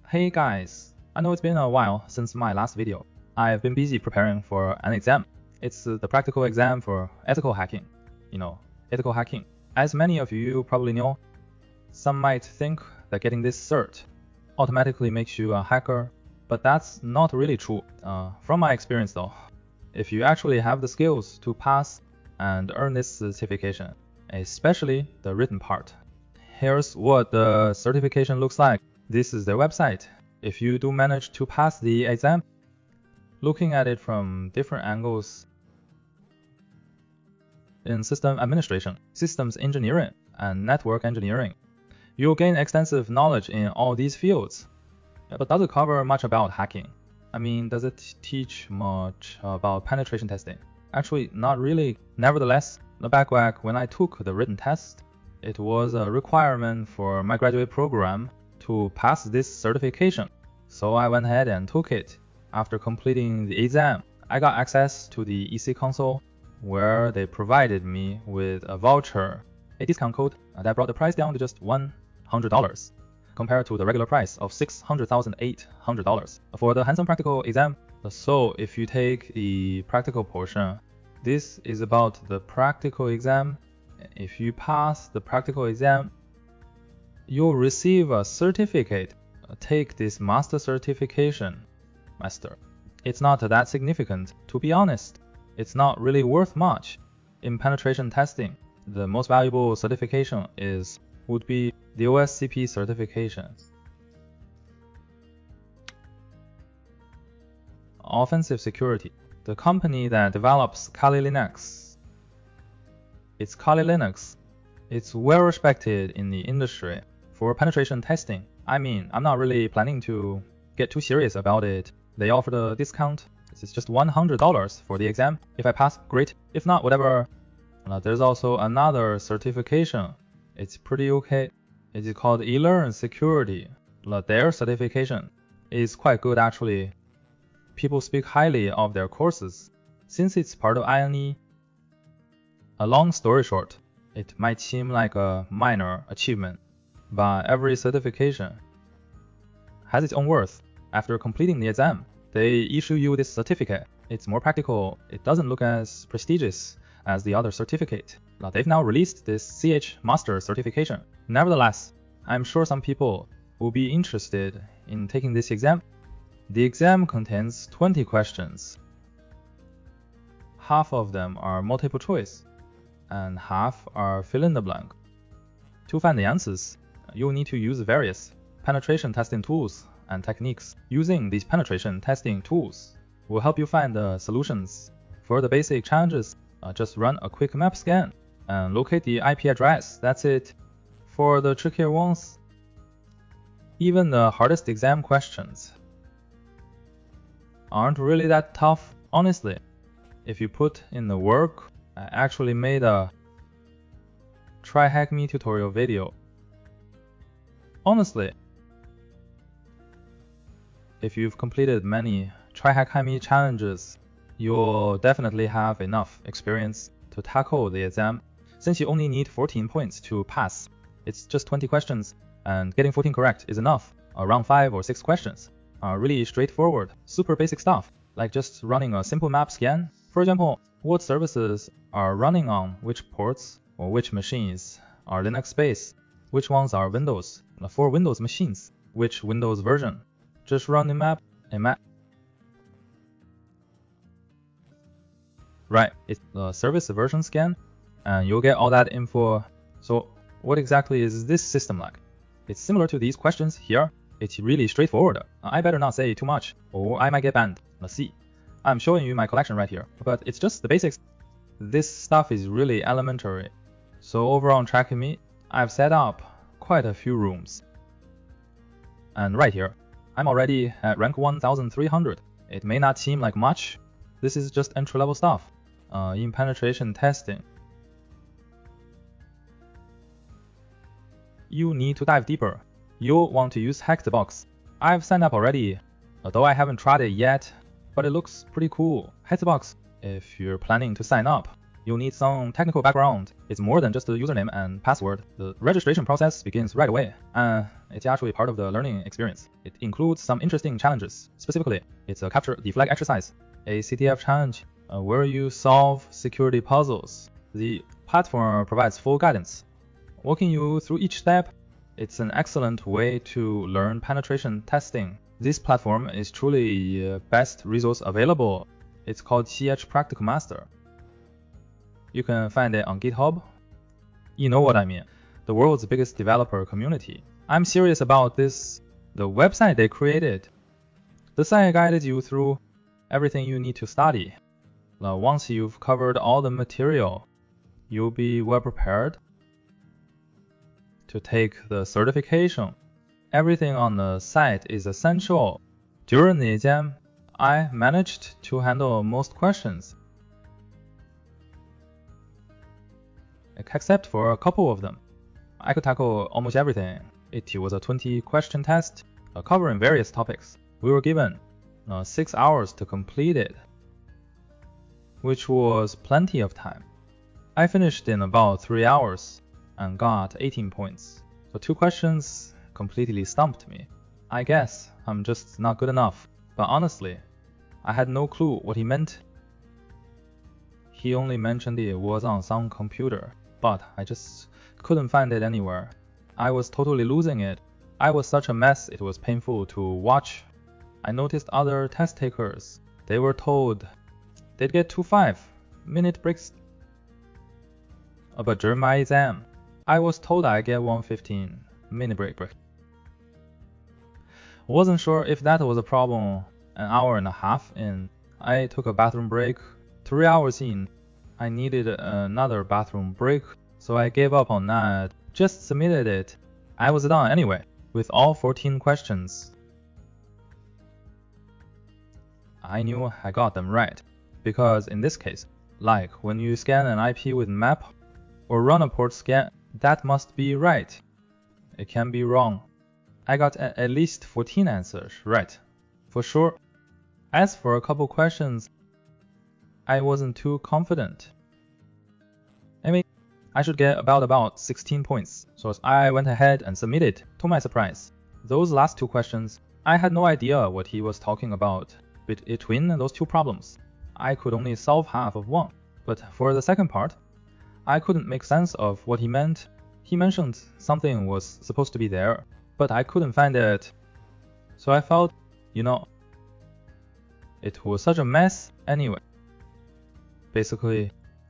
Hey guys, I know it's been a while since my last video. I've been busy preparing for an exam. It's the practical exam for ethical hacking. Ethical hacking. As many of you probably know, some might think that getting this cert automatically makes you a hacker, but that's not really true. From my experience though, if you actually have the skills to pass and earn this certification, especially the written part. Here's what the certification looks like. This is their website. If you do manage to pass the exam, looking at it from different angles, in system administration, systems engineering, and network engineering, you'll gain extensive knowledge in all these fields. But does it cover much about hacking? I mean, does it teach much about penetration testing? Actually, not really. Nevertheless, back when I took the written test, it was a requirement for my graduate program to pass this certification. So I went ahead and took it. After completing the exam, I got access to the EC console, where they provided me with a voucher, a discount code that brought the price down to just $100, compared to the regular price of $600,800 for the hands-on practical exam. So if you take the practical portion, this is about the practical exam. If you pass the practical exam, you'll receive a certificate. Take this master certification. Master. It's not that significant, to be honest. It's not really worth much. In penetration testing, the most valuable certification would be the OSCP certification. Offensive security. The company that develops Kali Linux. It's Kali Linux. It's well respected in the industry for penetration testing. I mean, I'm not really planning to get too serious about it. They offered a discount. It's just $100 for the exam. If I pass, great. If not, whatever. There's also another certification. It's pretty okay. It is called eLearnSecurity. Their certification is quite good actually. People speak highly of their courses. Since it's part of INE, a long story short, it might seem like a minor achievement, but every certification has its own worth. After completing the exam, they issue you this certificate. It's more practical. It doesn't look as prestigious as the other certificate. They've now released this CEH Master certification. Nevertheless, I'm sure some people will be interested in taking this exam. The exam contains 20 questions. Half of them are multiple choice, and half are fill in the blank. To find the answers, you'll need to use various penetration testing tools and techniques. Using these penetration testing tools will help you find the solutions. For the basic challenges, just run a quick map scan and locate the IP address. That's it. For the trickier ones, even the hardest exam questions aren't really that tough, honestly. If you put in the work, I actually made a TryHackMe tutorial video. Honestly, if you've completed many TryHackMe challenges, you'll definitely have enough experience to tackle the exam. Since you only need 14 points to pass, it's just 20 questions, and getting 14 correct is enough. Around 5 or 6 questions are really straightforward, super basic stuff, like just running a simple map scan. For example, what services are running on which ports or which machines are Linux-based, which ones are Windows. For Windows machines, which Windows version. Just run Nmap. Right, it's the service version scan, and you'll get all that info. So what exactly is this system like? It's similar to these questions here. It's really straightforward. I better not say too much, or I might get banned. Let's see. I'm showing you my collection right here, but it's just the basics. This stuff is really elementary. So over on TryHackMe, I've set up quite a few rooms. And right here, I'm already at rank 1300. It may not seem like much. This is just entry-level stuff in penetration testing. You need to dive deeper. You'll want to use HackTheBox. I've signed up already, although I haven't tried it yet, but it looks pretty cool. HackTheBox, if you're planning to sign up, You need some technical background. It's more than just the username and password. The registration process begins right away, and it's actually part of the learning experience. It includes some interesting challenges. Specifically, it's a capture the flag exercise, a CTF challenge, where you solve security puzzles. The platform provides full guidance, walking you through each step. It's an excellent way to learn penetration testing. This platform is truly the best resource available. It's called CEH Practical Master. You can find it on GitHub. You know what I mean. The world's biggest developer community. I'm serious about this. The website they created. The site guided you through everything you need to study. Now, once you've covered all the material, you'll be well prepared to take the certification. Everything on the site is essential. During the exam, I managed to handle most questions, except for a couple of them. I could tackle almost everything. It was a 20-question test covering various topics. We were given 6 hours to complete it, which was plenty of time. I finished in about 3 hours and got 18 points. So 2 questions completely stumped me. I guess I'm just not good enough. But honestly, I had no clue what he meant. He only mentioned it was on some computer, but I just couldn't find it anywhere. I was totally losing it. I was such a mess, it was painful to watch. I noticed other test takers. They were told they'd get 2 5-minute breaks. But during my exam, I was told I get 1 15-minute break. Wasn't sure if that was a problem. An hour and a half in, I took a bathroom break. 3 hours in, I needed another bathroom break, so I gave up on that. Just submitted it. I was done anyway, with all 14 questions. I knew I got them right, because in this case, like when you scan an IP with Nmap or run a port scan, that must be right. It can be wrong. I got at least 14 answers right, for sure. As for a couple questions, I wasn't too confident. I mean, I should get about 16 points, so I went ahead and submitted. To my surprise, those last 2 questions, I had no idea what he was talking about. Between those 2 problems, I could only solve half of one. But for the second part, I couldn't make sense of what he meant. He mentioned something was supposed to be there, but I couldn't find it. So I felt, it was such a mess anyway. Basically,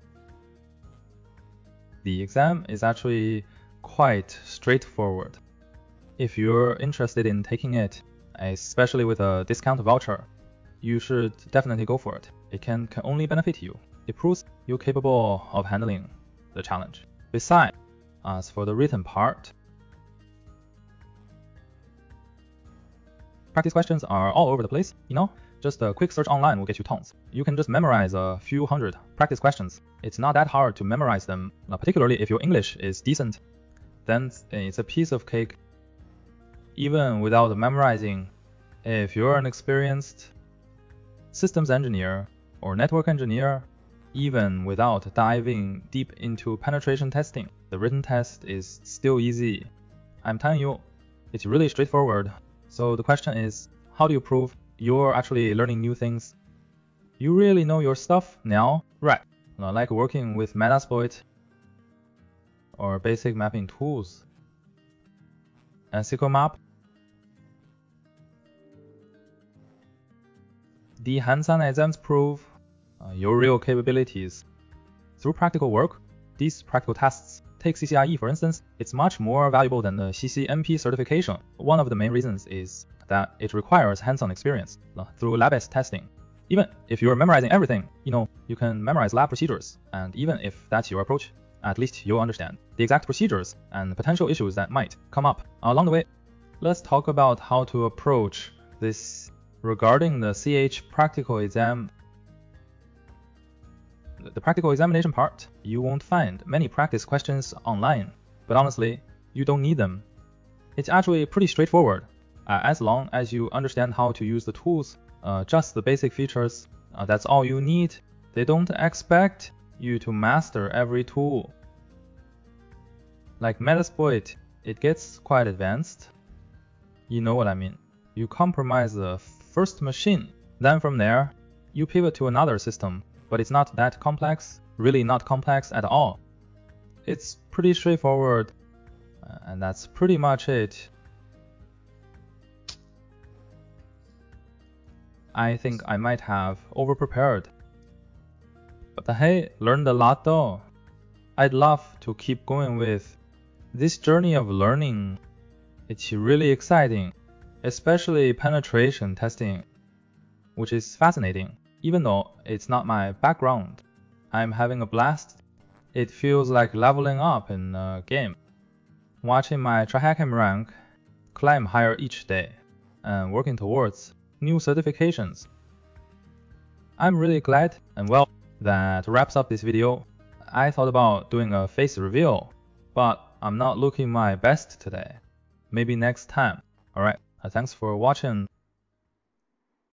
the exam is actually quite straightforward. If you're interested in taking it, especially with a discount voucher, you should definitely go for it. It can only benefit you. It proves you're capable of handling the challenge. Besides, as for the written part, practice questions are all over the place, Just a quick search online will get you tons. You can just memorize a few hundred practice questions. It's not that hard to memorize them, particularly if your English is decent. Then it's a piece of cake. Even without memorizing, if you're an experienced systems engineer or network engineer, even without diving deep into penetration testing, the written test is still easy. I'm telling you, it's really straightforward. So the question is, how do you prove you're actually learning new things? You really know your stuff now, right? Like working with Metasploit or basic mapping tools and SQL map. The hands-on exams prove your real capabilities. Through practical work, these practical tests, take CCIE for instance, it's much more valuable than the CCNP certification. One of the main reasons is that it requires hands-on experience through lab-based testing. Even if you're memorizing everything, you can memorize lab procedures, and even if that's your approach, at least you'll understand the exact procedures and potential issues that might come up along the way. Let's talk about how to approach this. Regarding the CEH Practical Exam, the practical examination part, you won't find many practice questions online, but honestly, you don't need them. It's actually pretty straightforward. As long as you understand how to use the tools, just the basic features, that's all you need. They don't expect you to master every tool. Like Metasploit, it gets quite advanced. You know what I mean. You compromise the first machine, then from there, you pivot to another system, but it's not that complex, really not complex at all. It's pretty straightforward, and that's pretty much it. I think I might have overprepared. But hey, learned a lot though. I'd love to keep going with this journey of learning. It's really exciting, especially penetration testing, which is fascinating. Even though it's not my background, I'm having a blast. It feels like leveling up in a game. Watching my TryHackMe rank climb higher each day and working towards new certifications. I'm really glad, and well, that wraps up this video. I thought about doing a face reveal, but I'm not looking my best today. Maybe next time. Alright, thanks for watching.